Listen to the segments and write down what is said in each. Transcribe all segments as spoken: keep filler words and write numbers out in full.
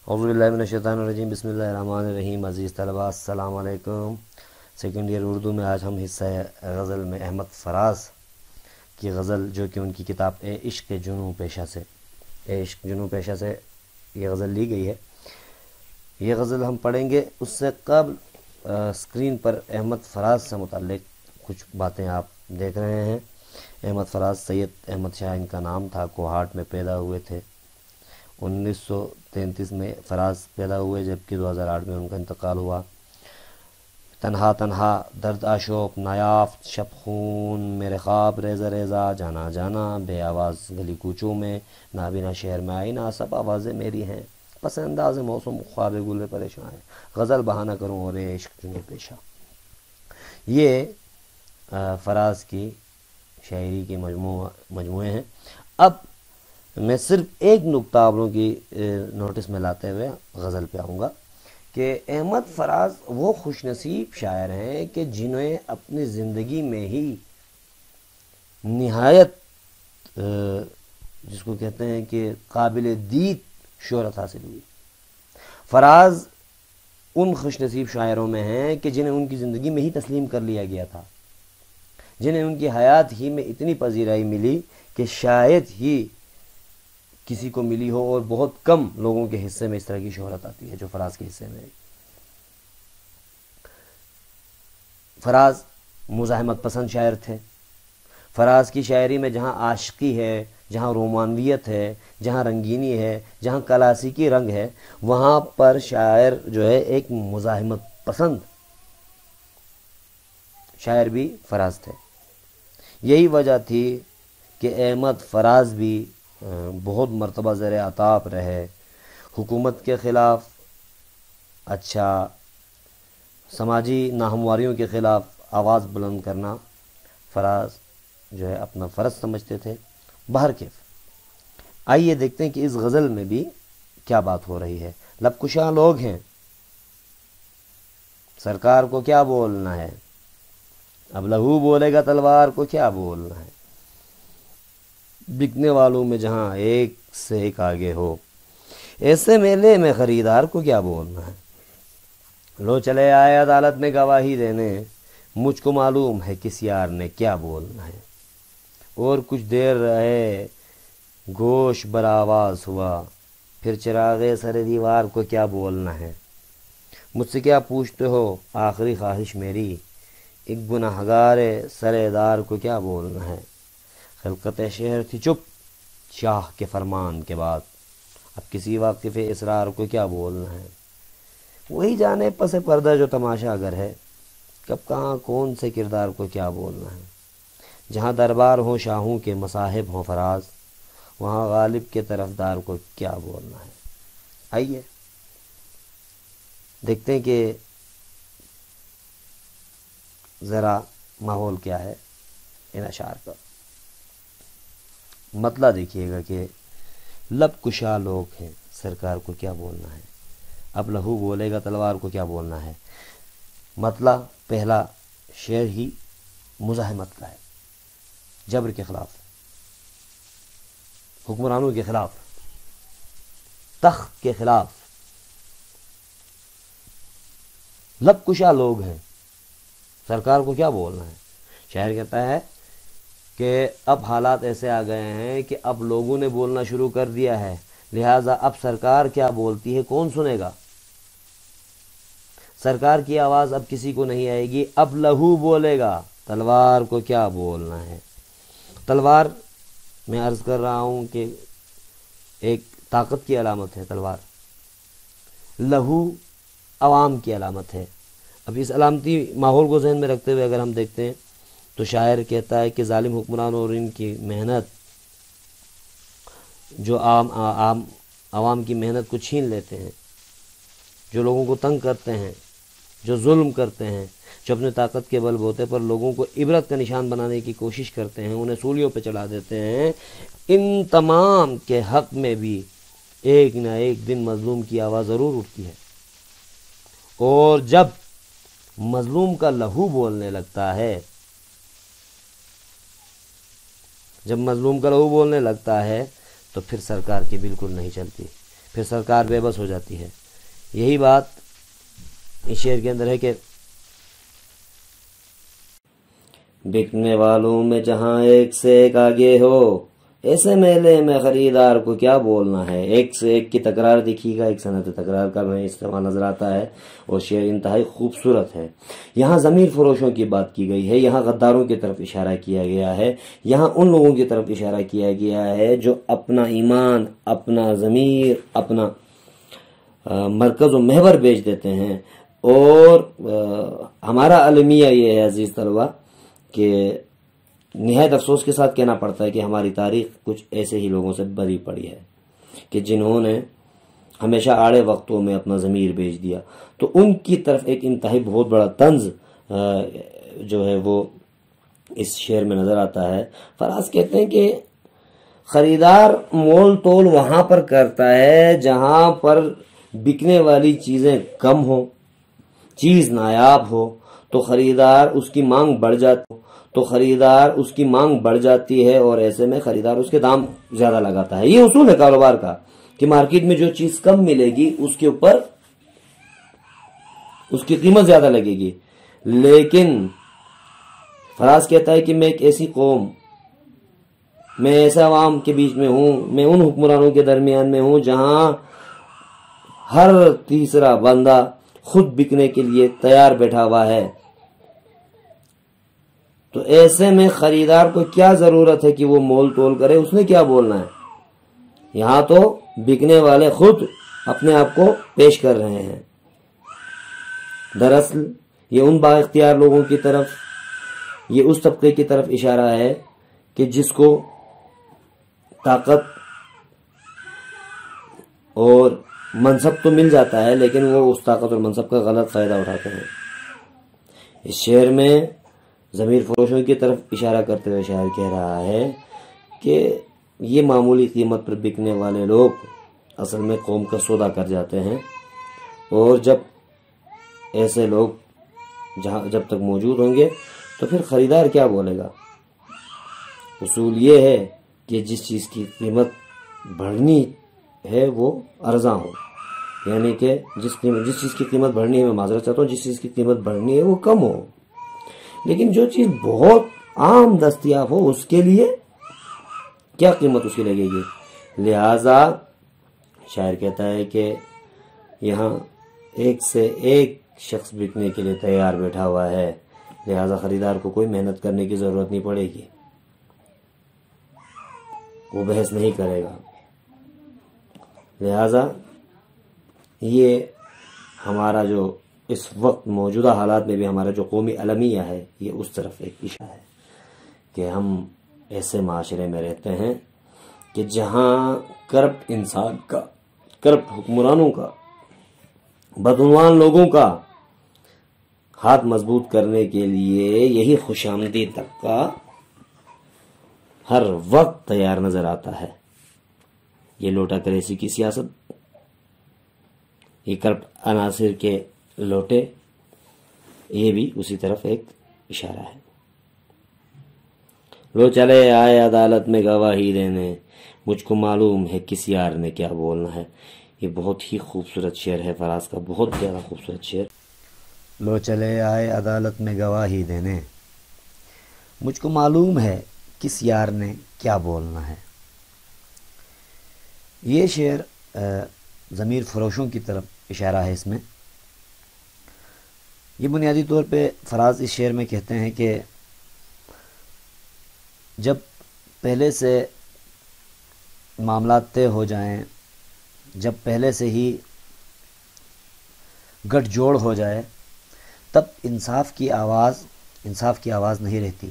اعوذ باللہ من الشیطان الرجیم، بسم اللہ الرحمن الرحیم۔ عزیز طلباء السلام علیکم۔ سیکنڈ ایئر اردو میں آج ہم حصہ غزل میں احمد فراز کی غزل، جو کہ ان کی کتاب اے عشق جنوں پیشہ سے اے عشق جنوں پیشہ سے یہ غزل لی گئی ہے، یہ غزل ہم پڑھیں گے۔ اس سے قبل اسکرین پر احمد فراز سے متعلق کچھ باتیں آپ دیکھ رہے ہیں۔ احمد فراز سید احمد شاہ ان کا نام تھا، کوہاٹ میں پیدا ہوئے تھے۔ انیس سو تینتیس میں فراز پیدا ہوئے، جبکہ دو ہزار آٹھ میں ان کا انتقال ہوا۔ تنہا تنہا درد آشوق نایافت شب خون، میرے خواب ریزہ ریزہ جانا جانا، بے آواز گلی کوچوں میں، نابینا شہر میں آئینہ، سب آوازیں میری ہیں، پس انداز موسم خواب گل پریشاں ہے، غزل بہانہ کروں اور اے عشق جنوں پیشہ۔ یہ فراز کی شاعری کے مجموعہ مجموعے ہیں۔ اب میں صرف ایک نکتہ آپ لوگوں کی نوٹس میں لاتے ہوئے غزل پہ آؤں گا کہ احمد فراز وہ خوش نصیب شاعر ہیں کہ جنہیں اپنی زندگی میں ہی نہایت جس کو کہتے ہیں کہ قابل دید شہرت حاصل ہوئی۔ فراز ان خوش نصیب شاعروں میں ہیں کہ جنہیں ان کی زندگی میں ہی تسلیم کر لیا گیا تھا، جنہیں ان کی حیات ہی میں اتنی پذیرائی ملی کہ شاید ہی کسی کو ملی ہو، اور بہت کم لوگوں کے حصے میں اس طرح کی شہرت آتی ہے جو فراز کے حصے میں ہے۔ فراز مزاحمت پسند شاعر تھے۔ فراز کی شاعری میں جہاں عاشقی ہے، جہاں رومانویت ہے، جہاں رنگینی ہے، جہاں کلاسیکی رنگ ہے، وہاں پر شاعر جو ہے ایک مزاحمت پسند شاعر بھی فراز تھے۔ یہی وجہ تھی کہ احمد فراز بھی بہت مرتبہ زیر عتاب رہے۔ حکومت کے خلاف، اچھا سماجی ناہمواریوں کے خلاف آواز بلند کرنا فراز جو ہے اپنا فرض سمجھتے تھے۔ بہرکیف آئیے دیکھتے ہیں کہ اس غزل میں بھی کیا بات ہو رہی ہے۔ لب کشاں لوگ ہیں، سرکار کو کیا بولنا ہے، اب لہو بولے گا تلوار کو کیا بولنا ہے، بکنے والوں میں جہاں ایک سے ایک آگے ہو، ایسے میلے میں خریدار کو کیا بولنا ہے، لو چلے آئے عدالت میں گواہی دینے، مجھ کو معلوم ہے کس یار نے کیا بولنا ہے، اور کچھ دیر رہے گوش بر آواز ہوا، پھر چراغے سر دیوار کو کیا بولنا ہے، مجھ سے کیا پوچھتے ہو آخری خواہش میری، ایک گناہگار سر دار کو کیا بولنا ہے، خلقت شہر تھی چپ شاہ کے فرمان کے بعد، اب کسی واقف اسرار کو کیا بولنا ہے، وہی جانے پس پردہ جو تماشا گر ہے، کب کہاں کون سے کردار کو کیا بولنا ہے، جہاں دربار ہوں شاہوں کے مصاحب ہوں فراز، وہاں غالب کے طرفدار کو کیا بولنا ہے۔ آئیے دیکھتے ہیں کہ ذرا ماحول کیا ہے ان اشعار کا۔ مطلع دیکھیے گا کہ لب کشا لوگ ہیں، سرکار کو کیا بولنا ہے، اب لہو بولے گا تلوار کو کیا بولنا ہے۔ مطلع پہلا شعر ہی مزاحمت کا ہے، جبر کے خلاف، حکمرانوں کے خلاف، تخت کے خلاف۔ لب کشا لوگ ہیں، سرکار کو کیا بولنا ہے۔ شاعر کہتا ہے کہ اب حالات ایسے آ گئے ہیں کہ اب لوگوں نے بولنا شروع کر دیا ہے، لہٰذا اب سرکار کیا بولتی ہے کون سنے گا، سرکار کی آواز اب کسی کو نہیں آئے گی، اب لہو بولے گا تلوار کو کیا بولنا ہے۔ تلوار میں عرض کر رہا ہوں کہ ایک طاقت کی علامت ہے تلوار، لہو عوام کی علامت ہے۔ اب اس علامتی ماحول کو ذہن میں رکھتے ہوئے اگر ہم دیکھتے ہیں تو شاعر کہتا ہے کہ ظالم حکمرانوں اور ان کی محنت جو عام عام عوام کی محنت کو چھین لیتے ہیں، جو لوگوں کو تنگ کرتے ہیں، جو ظلم کرتے ہیں، جو اپنے طاقت کے بل بوتے پر لوگوں کو عبرت کا نشان بنانے کی کوشش کرتے ہیں، انہیں سولیوں پہ چڑھا دیتے ہیں، ان تمام کے حق میں بھی ایک نہ ایک دن مظلوم کی آواز ضرور اٹھتی ہے، اور جب مظلوم کا لہو بولنے لگتا ہے جب مظلوم کا لہو بولنے لگتا ہے تو پھر سرکار کی بالکل نہیں چلتی، پھر سرکار بے بس ہو جاتی ہے۔ یہی بات اس شعر کے اندر ہے کہ بکنے والوں میں جہاں ایک سے ایک آگے ہو، ایسے میلے میں خریدار کو کیا بولنا ہے۔ ایک سے ایک کی تکرار دیکھیے گا، ایک صنعت تکرار کا میں استعمال نظر آتا ہے، اور شعر انتہائی خوبصورت ہے۔ یہاں ضمیر فروشوں کی بات کی گئی ہے، یہاں غداروں کی طرف اشارہ کیا گیا ہے، یہاں ان لوگوں کی طرف اشارہ کیا گیا ہے جو اپنا ایمان، اپنا ضمیر، اپنا مرکز و محور بیچ دیتے ہیں۔ اور ہمارا المیہ یہ ہے عزیز طلبہ کہ نہایت افسوس کے ساتھ کہنا پڑتا ہے کہ ہماری تاریخ کچھ ایسے ہی لوگوں سے بھری پڑی ہے کہ جنہوں نے ہمیشہ آڑے وقتوں میں اپنا ضمیر بیچ دیا۔ تو ان کی طرف ایک انتہائی بہت بڑا طنز جو ہے وہ اس شعر میں نظر آتا ہے۔ فراز کہتے ہیں کہ خریدار مول تول وہاں پر کرتا ہے جہاں پر بکنے والی چیزیں کم ہو، چیز نایاب ہو تو خریدار اس کی مانگ بڑھ جاتی تو خریدار اس کی مانگ بڑھ جاتی ہے، اور ایسے میں خریدار اس کے دام زیادہ لگاتا ہے۔ یہ اصول ہے کاروبار کا کہ مارکیٹ میں جو چیز کم ملے گی اس کے اوپر اس کی قیمت زیادہ لگے گی۔ لیکن فراز کہتا ہے کہ میں ایک ایسی قوم، میں ایسا عوام کے بیچ میں ہوں، میں ان حکمرانوں کے درمیان میں ہوں جہاں ہر تیسرا بندہ خود بکنے کے لیے تیار بیٹھا ہوا ہے۔ تو ایسے میں خریدار کو کیا ضرورت ہے کہ وہ مول تول کرے، اس نے کیا بولنا ہے۔ یہاں تو بکنے والے خود اپنے آپ کو پیش کر رہے ہیں۔ دراصل یہ ان با اختیار لوگوں کی طرف، یہ اس طبقے کی طرف اشارہ ہے کہ جس کو طاقت اور منصب تو مل جاتا ہے لیکن وہ اس طاقت اور منصب کا غلط فائدہ اٹھاتے ہیں۔ اس شعر میں ضمیر فروشوں کی طرف اشارہ کرتے ہوئے شاعر کہہ رہا ہے کہ یہ معمولی قیمت پر بکنے والے لوگ اصل میں قوم کا سودا کر جاتے ہیں، اور جب ایسے لوگ جہاں جب تک موجود ہوں گے تو پھر خریدار کیا بولے گا۔ اصول یہ ہے کہ جس چیز کی قیمت بڑھنی ہے وہ ارزاں ہو، یعنی کہ جس قیمت جس چیز کی قیمت بڑھنی ہے، میں معذرت چاہتا ہوں، جس چیز کی قیمت بڑھنی ہے وہ کم ہو، لیکن جو چیز بہت عام دستیاب ہو اس کے لیے کیا قیمت اس کی لگے گی۔ لہذا شاعر کہتا ہے کہ یہاں ایک سے ایک شخص بکنے کے لیے تیار بیٹھا ہوا ہے، لہذا خریدار کو کوئی محنت کرنے کی ضرورت نہیں پڑے گی، وہ بحث نہیں کرے گا۔ لہذا یہ ہمارا جو اس وقت موجودہ حالات میں بھی ہمارا جو قومی المیہ ہے یہ اس طرف ایک اشارہ ہے کہ ہم ایسے معاشرے میں رہتے ہیں کہ جہاں کرپٹ انسان کا، کرپٹ حکمرانوں کا، بدعنوان لوگوں کا ہاتھ مضبوط کرنے کے لیے یہی خوش آمدید طبقہ ہر وقت تیار نظر آتا ہے۔ یہ لوٹا کریسی کی سیاست، یہ کرپٹ عناصر کے لوٹے، یہ بھی اسی طرف ایک اشارہ ہے۔ لو چلے آئے عدالت میں گواہی دینے، مجھ کو معلوم ہے کس یار نے کیا بولنا ہے۔ یہ بہت ہی خوبصورت شعر ہے فراز کا، بہت زیادہ خوبصورت شعر۔ لو چلے آئے عدالت میں گواہی دینے، مجھ کو معلوم ہے کس یار نے کیا بولنا ہے۔ یہ شعر ضمیر فروشوں کی طرف اشارہ ہے۔ اس میں یہ بنیادی طور پہ فراز اس شعر میں کہتے ہیں کہ جب پہلے سے معاملات طے ہو جائیں، جب پہلے سے ہی گٹھ جوڑ ہو جائے، تب انصاف کی آواز انصاف کی آواز نہیں رہتی۔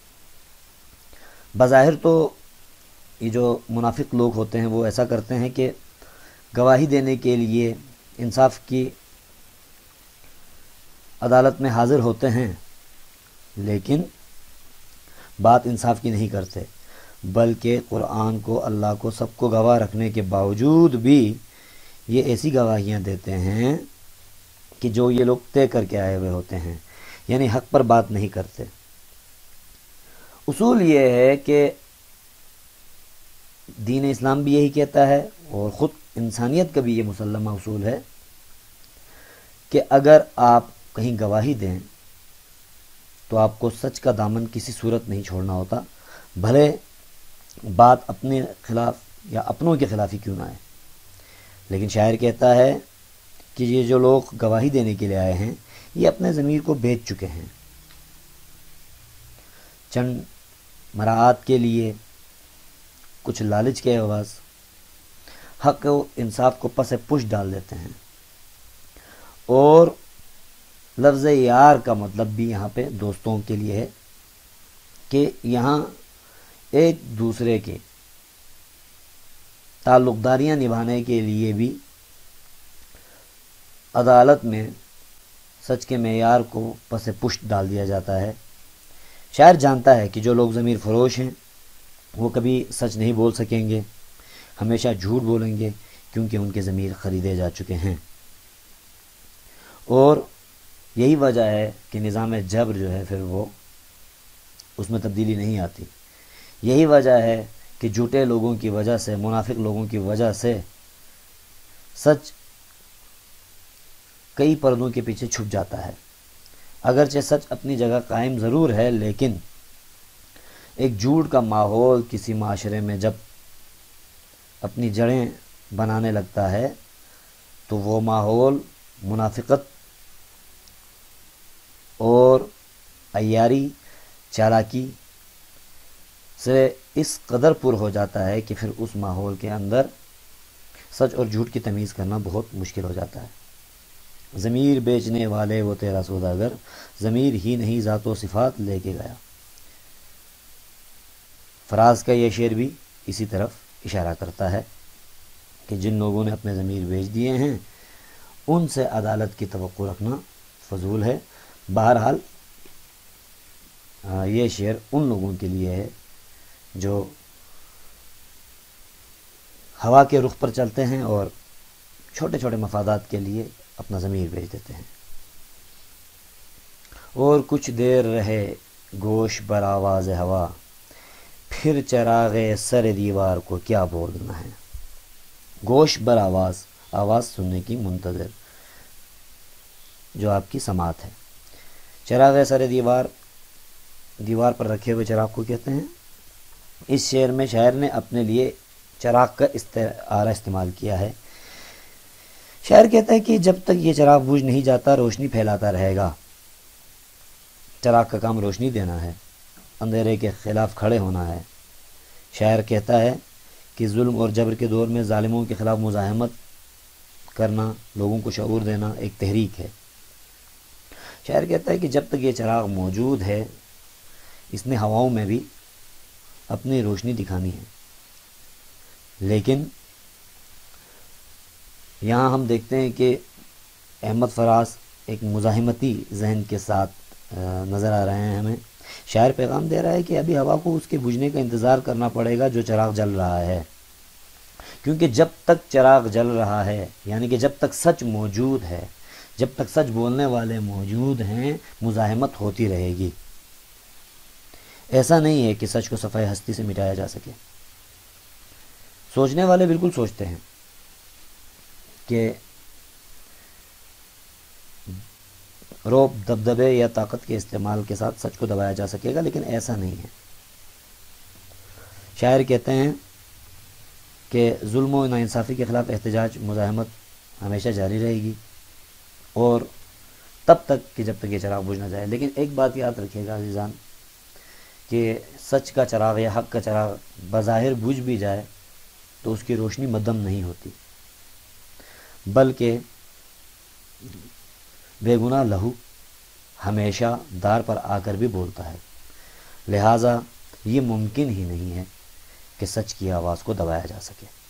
بظاہر تو یہ جو منافق لوگ ہوتے ہیں وہ ایسا کرتے ہیں کہ گواہی دینے کے لیے انصاف کی عدالت میں حاضر ہوتے ہیں، لیکن بات انصاف کی نہیں کرتے، بلکہ قرآن کو، اللہ کو، سب کو گواہ رکھنے کے باوجود بھی یہ ایسی گواہیاں دیتے ہیں کہ جو یہ لوگ طے کر کے آئے ہوئے ہوتے ہیں، یعنی حق پر بات نہیں کرتے۔ اصول یہ ہے کہ دین اسلام بھی یہی کہتا ہے اور خود انسانیت کا بھی یہ مسلمہ اصول ہے کہ اگر آپ کہیں گواہی دیں تو آپ کو سچ کا دامن کسی صورت نہیں چھوڑنا ہوتا، بھلے بات اپنے خلاف یا اپنوں کے خلاف ہی کیوں نہ آئے۔ لیکن شاعر کہتا ہے کہ یہ جو لوگ گواہی دینے کے لیے آئے ہیں یہ اپنے ضمیر کو بیچ چکے ہیں، چند مراعات کے لیے، کچھ لالچ کے عوض حق و انصاف کو پس پش ڈال دیتے ہیں۔ اور لفظ یار کا مطلب بھی یہاں پہ دوستوں کے لیے ہے کہ یہاں ایک دوسرے کے تعلق داریاں نبھانے کے لیے بھی عدالت میں سچ کے معیار کو پس پشت ڈال دیا جاتا ہے۔ شاعر جانتا ہے کہ جو لوگ ضمیر فروش ہیں وہ کبھی سچ نہیں بول سکیں گے، ہمیشہ جھوٹ بولیں گے، کیونکہ ان کے ضمیر خریدے جا چکے ہیں۔ اور یہی وجہ ہے کہ نظام جبر جو ہے پھر وہ اس میں تبدیلی نہیں آتی۔ یہی وجہ ہے کہ جھوٹے لوگوں کی وجہ سے، منافق لوگوں کی وجہ سے سچ کئی پردوں کے پیچھے چھپ جاتا ہے۔ اگرچہ سچ اپنی جگہ قائم ضرور ہے، لیکن ایک جھوٹ کا ماحول کسی معاشرے میں جب اپنی جڑیں بنانے لگتا ہے تو وہ ماحول منافقت اور عیاری، چالاکی سے اس قدر پر ہو جاتا ہے کہ پھر اس ماحول کے اندر سچ اور جھوٹ کی تمیز کرنا بہت مشکل ہو جاتا ہے۔ ضمیر بیچنے والے وہ تیرا سوداگر، ضمیر ہی نہیں ذات و صفات لے کے گیا۔ فراز کا یہ شعر بھی اسی طرف اشارہ کرتا ہے کہ جن لوگوں نے اپنے ضمیر بیچ دیے ہیں ان سے عدالت کی توقع رکھنا فضول ہے۔ بہرحال یہ شعر ان لوگوں کے لیے ہے جو ہوا کے رخ پر چلتے ہیں اور چھوٹے چھوٹے مفادات کے لیے اپنا ضمیر بیچ دیتے ہیں۔ اور کچھ دیر رہے گوش بر آواز ہوا، پھر چراغ سر دیوار کو کیا بولنا ہے۔ گوش بر آواز، آواز سننے کی منتظر، جو آپ کی سماعت ہے۔ چراغ سر دیوار، دیوار پر رکھے ہوئے چراغ کو کہتے ہیں۔ اس شعر میں شاعر نے اپنے لیے چراغ کا استعارہ استعمال کیا ہے۔ شاعر کہتا ہے کہ جب تک یہ چراغ بجھ نہیں جاتا روشنی پھیلاتا رہے گا۔ چراغ کا کام روشنی دینا ہے، اندھیرے کے خلاف کھڑے ہونا ہے۔ شاعر کہتا ہے کہ ظلم اور جبر کے دور میں ظالموں کے خلاف مزاحمت کرنا، لوگوں کو شعور دینا ایک تحریک ہے۔ شاعر کہتا ہے کہ جب تک یہ چراغ موجود ہے اس نے ہواؤں میں بھی اپنی روشنی دکھانی ہے۔ لیکن یہاں ہم دیکھتے ہیں کہ احمد فراز ایک مزاحمتی ذہن کے ساتھ نظر آ رہے ہیں ہمیں۔ شاعر پیغام دے رہا ہے کہ ابھی ہوا کو اس کے بجھنے کا انتظار کرنا پڑے گا جو چراغ جل رہا ہے، کیونکہ جب تک چراغ جل رہا ہے، یعنی کہ جب تک سچ موجود ہے، جب تک سچ بولنے والے موجود ہیں، مزاحمت ہوتی رہے گی۔ ایسا نہیں ہے کہ سچ کو صفحہ ہستی سے مٹایا جا سکے۔ سوچنے والے بالکل سوچتے ہیں کہ روب، دبدبے یا طاقت کے استعمال کے ساتھ سچ کو دبایا جا سکے گا، لیکن ایسا نہیں ہے۔ شاعر کہتے ہیں کہ ظلم و ناانصافی کے خلاف احتجاج، مزاحمت ہمیشہ جاری رہے گی اور تب تک کہ جب تک یہ چراغ بجھ نہ جائے۔ لیکن ایک بات یاد رکھیے گا عزیزان کہ سچ کا چراغ یا حق کا چراغ بظاہر بجھ بھی جائے تو اس کی روشنی مدھم نہیں ہوتی، بلکہ بے گناہ لہو ہمیشہ دار پر آ کر بھی بولتا ہے۔ لہٰذا یہ ممکن ہی نہیں ہے کہ سچ کی آواز کو دبایا جا سکے۔